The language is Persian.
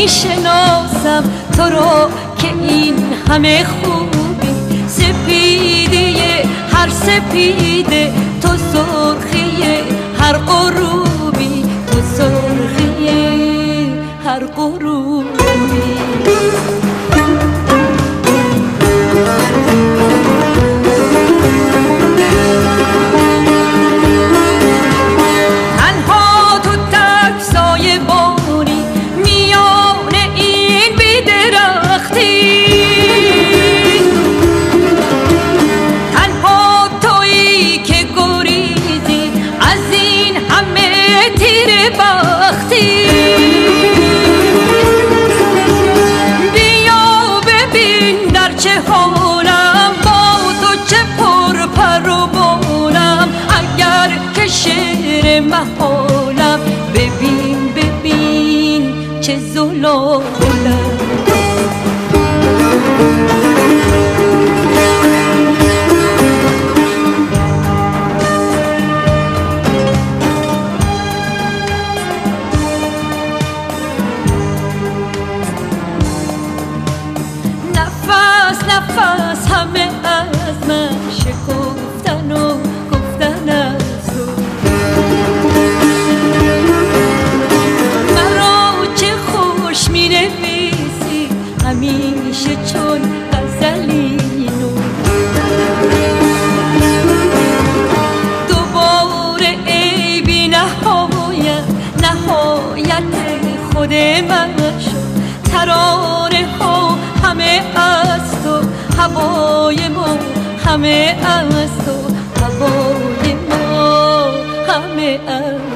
میشناسم تو رو که این همه خوبی، سپیدی هر سپیده تو، سرخی هر غروبی تو، سرخی هر غروبی. محالم ببین ببین چه زلالم. نفس نفس همه از من شکفتن و گفتن از تو، می‌نویسی همیشه چون غزلی نو. دوباره ای بی نهایت، نهایت خود من شد. ترانه ها همه از تو، هوای ما همه از تو، هوای ما همه از